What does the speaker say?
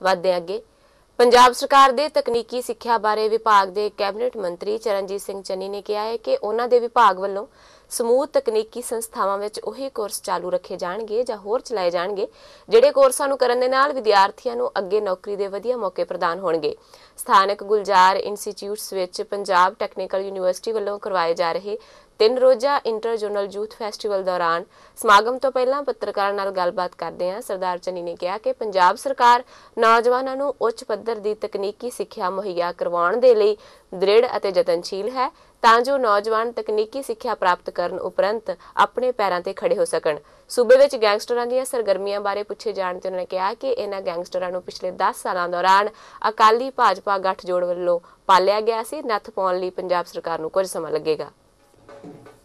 ਵਧਦੇ ਅੱਗੇ ਪੰਜਾਬ ਸਰਕਾਰ ਦੇ ਤਕਨੀਕੀ ਸਿੱਖਿਆ ਬਾਰੇ ਵਿਭਾਗ ਦੇ ਕੈਬਨਿਟ ਮੰਤਰੀ ਚਰਨਜੀਤ ਸਿੰਘ ਚੰਨੀ ਨੇ ਕਿਹਾ ਹੈ ਕਿ ਉਹਨਾਂ ਦੇ ਵਿਭਾਗ ਵੱਲੋਂ ਸਮੂਹ ਤਕਨੀਕੀ ਸੰਸਥਾਵਾਂ ਵਿੱਚ ਉਹੀ ਕੋਰਸ ਚਾਲੂ ਰੱਖੇ ਜਾਣਗੇ ਜਾਂ ਹੋਰ ਚਲਾਏ ਜਾਣਗੇ ਜਿਹੜੇ ਕੋਰਸਾਂ ਨੂੰ ਕਰਨ ਦੇ ਨਾਲ ਵਿਦਿਆਰਥੀਆਂ ਨੂੰ ਅੱਗੇ ਨੌਕਰੀ ਦੇ ਵਧੀਆ ਮੌਕੇ ਪ੍ਰਦਾਨ ਹੋਣਗੇ। ਸਥਾਨਕ ਗੁਲਜ਼ਾਰ ਇੰਸਟੀਚਿਊਟਸ ਵਿੱਚ ਪੰਜਾਬ ਟੈਕਨੀਕਲ ਯੂਨੀਵਰਸਿਟੀ ਵੱਲੋਂ ਕਰਵਾਏ ਜਾ ਰਹੇ 3 ਰੋਜ਼ਾ ਇੰਟਰ ਜ਼ੋਨਲ ਯੂਥ ਫੈਸਟੀਵਲ ਦੌਰਾਨ ਸਮਾਗਮ ਤੋਂ ਪਹਿਲਾਂ ਪੱਤਰਕਾਰਾਂ ਨਾਲ ਗੱਲਬਾਤ ਕਰਦਿਆਂ ਸਰਦਾਰ ਚੰਨੀ ਨੇ ਕਿਹਾ ਕਿ ਪੰਜਾਬ ਸਰਕਾਰ ਨੌਜਵਾਨਾਂ ਨੂੰ ਉੱਚ ਪੱਧਰ ਦੀ ਤਕਨੀਕੀ ਸਿੱਖਿਆ ਮੁਹੱਈਆ ਕਰਵਾਉਣ ਦੇ ਲਈ ਦ੍ਰਿੜ ਅਤੇ ਯਤਨਸ਼ੀਲ ਹੈ ਤਾਂ ਜੋ ਨੌਜਵਾਨ ਤਕਨੀਕੀ ਸਿੱਖਿਆ ਪ੍ਰਾਪਤ ਕਰਨ ਉਪਰੰਤ ਆਪਣੇ ਪੈਰਾਂ ਤੇ ਖੜੇ ਹੋ ਸਕਣ। ਸੂਬੇ ਵਿੱਚ ਗੈਂਗਸਟਰਾਂ ਦੀਆਂ ਸਰਗਰਮੀਆਂ ਬਾਰੇ ਪੁੱਛੇ ਜਾਣ ਤੇ ਉਹਨਾਂ ਨੇ ਕਿਹਾ ਕਿ ਇਹਨਾਂ ਗੈਂਗਸਟਰਾਂ ਨੂੰ ਪਿਛਲੇ 10 ਸਾਲਾਂ ਦੌਰਾਨ ਅਕਾਲੀ ਭਾਜਪਾ ਗੱਠਜੋੜ ਵੱਲੋਂ ਪਾਲਿਆ ਗਿਆ ਸੀ। ਨੱਥ ਪਾਉਣ ਲਈ ਪੰਜਾਬ ਸਰਕਾਰ ਨੂੰ ਕੁਝ ਸਮਾਂ ਲੱਗੇਗਾ।